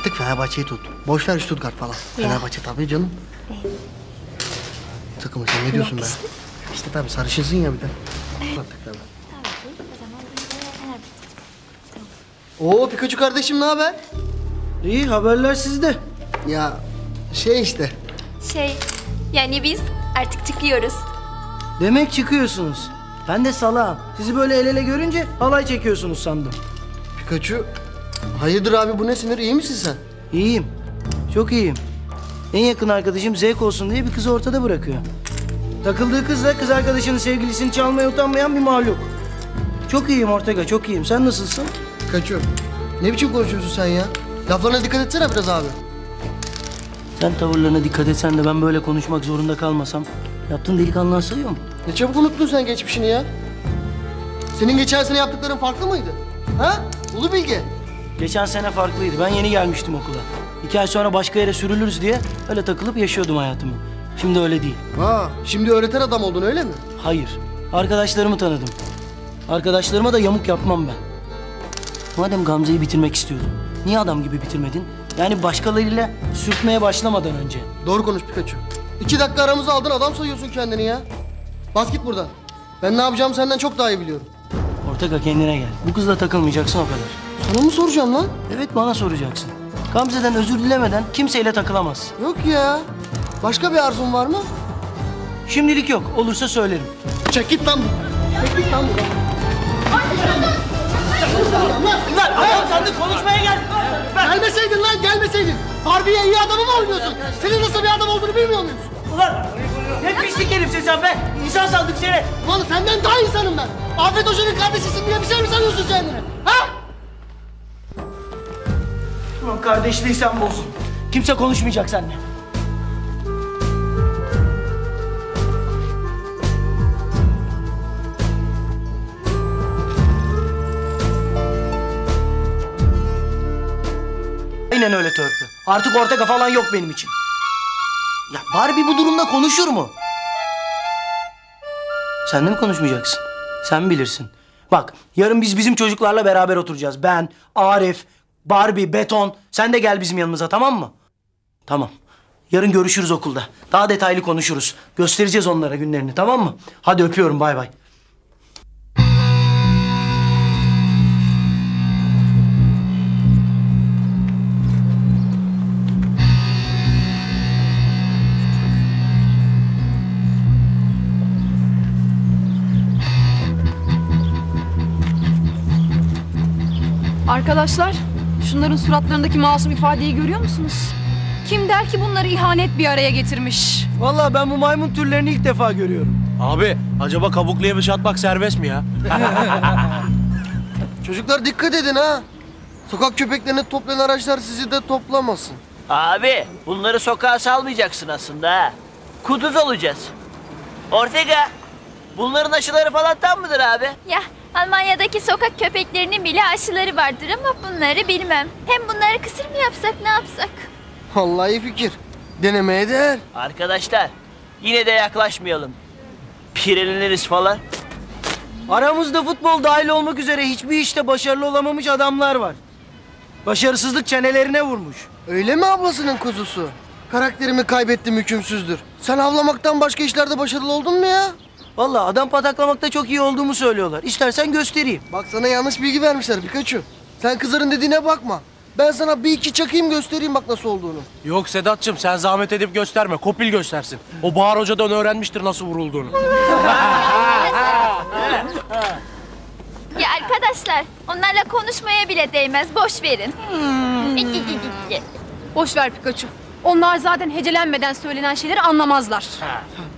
Artık Fenerbahçe'yi tut. Boş ver Stuttgart falan. Ya. Fenerbahçe tabii canım. Takımı sen ne diyorsun be? İşte tabii sarışınsın ya bir de. Artık tabii. Oo Pikachu kardeşim ne haber? İyi, haberler sizde. Ya işte. Yani biz artık çıkıyoruz. Demek çıkıyorsunuz. Ben de salağım. Sizi böyle el ele görünce halay çekiyorsunuz sandım. Pikachu, hayırdır abi bu ne sinir? İyi misin sen? İyiyim. Çok iyiyim. En yakın arkadaşım zevk olsun diye bir kızı ortada bırakıyor. Takıldığı kız da kız arkadaşının sevgilisini çalmaya utanmayan bir mahluk. Çok iyiyim Ortega, çok iyiyim. Sen nasılsın? Pikachu, ne biçim konuşuyorsun sen ya? Laflarına dikkat etsene biraz abi. Sen tavırlarına dikkat etsen de ben böyle konuşmak zorunda kalmasam yaptığın delikanlılığa sayıyor mu? Ne çabuk unuttun sen geçmişini ya. Senin geçen sene yaptıkların farklı mıydı? Ha? Ulu Bilge. Geçen sene farklıydı. Ben yeni gelmiştim okula. 2 ay sonra başka yere sürülürüz diye öyle takılıp yaşıyordum hayatımı. Şimdi öyle değil. Ha, şimdi öğreten adam oldun öyle mi? Hayır. Arkadaşlarımı tanıdım. Arkadaşlarıma da yamuk yapmam ben. Madem Gamze'yi bitirmek istiyordun, niye adam gibi bitirmedin? Yani başkalarıyla sürtmeye başlamadan önce. Doğru konuş Pikachu. 2 dakika aramızı aldın adam sayıyorsun kendini ya. Bas git buradan. Ben ne yapacağımı senden çok daha iyi biliyorum. Ortega kendine gel. Bu kızla takılmayacaksın o kadar. Sana mı soracağım lan? Evet bana soracaksın. Gamze'den özür dilemeden kimseyle takılamaz. Yok ya. Başka bir arzun var mı? Şimdilik yok. Olursa söylerim. Çek git lan. Çek git lan. Lan adam sandık konuşmaya geldik. Gelmeseydin lan gelmeseydin. Harbiye iyi adamı mı oynuyorsun? Senin nasıl bir adam olduğunu bilmiyor muyuz? Ulan ne pislik herifsin sen be. İnsan sandık seni. Ulan senden daha insanım ben. Afet Hoca'nın kardeşisin diye bir şey mi sanıyorsun kendini? Ha? Ulan kardeşliği sen bozdun. Kimse konuşmayacak seninle. Aynen öyle törpü. Artık Ortega falan yok benim için. Ya Barbie bu durumda konuşur mu? Sen de mi konuşmayacaksın? Sen bilirsin. Bak yarın biz bizim çocuklarla beraber oturacağız. Ben, Arif, Barbie, Beton. Sen de gel bizim yanımıza tamam mı? Tamam. Yarın görüşürüz okulda. Daha detaylı konuşuruz. Göstereceğiz onlara günlerini tamam mı? Hadi öpüyorum bay bay. Arkadaşlar, şunların suratlarındaki masum ifadeyi görüyor musunuz? Kim der ki bunları ihanet bir araya getirmiş? Vallahi ben bu maymun türlerini ilk defa görüyorum. Abi acaba kabuklu yemiş atmak serbest mi ya? Çocuklar dikkat edin ha. Sokak köpeklerini toplayan araçlar sizi de toplamasın. Abi bunları sokağa salmayacaksın aslında ha. Kuduz olacağız. Ortega bunların aşıları falan tam mıdır abi? Ya Almanya'daki sokak köpeklerinin bile aşıları vardır ama bunları bilmem. Hem bunları kısır mı yapsak ne yapsak? Vallahi iyi fikir. Denemeye değer. Arkadaşlar yine de yaklaşmayalım. Pireleniriz falan. Aramızda futbol dahil olmak üzere hiçbir işte başarılı olamamış adamlar var. Başarısızlık çenelerine vurmuş. Öyle mi ablasının kuzusu? Karakterimi kaybettim hükümsüzdür. Sen avlamaktan başka işlerde başarılı oldun mu ya? Vallahi adam pataklamakta çok iyi olduğumu söylüyorlar. İstersen göstereyim. Bak sana yanlış bilgi vermişler Pikachu. Sen kızların dediğine bakma. Ben sana bir iki çakayım göstereyim bak nasıl olduğunu. Yok Sedat'cığım sen zahmet edip gösterme. Kopil göstersin. O Bahar Hoca'dan öğrenmiştir nasıl vurulduğunu. Ya arkadaşlar onlarla konuşmaya bile değmez boş verin. Boş ver Pikachu. Onlar zaten hecelenmeden söylenen şeyleri anlamazlar.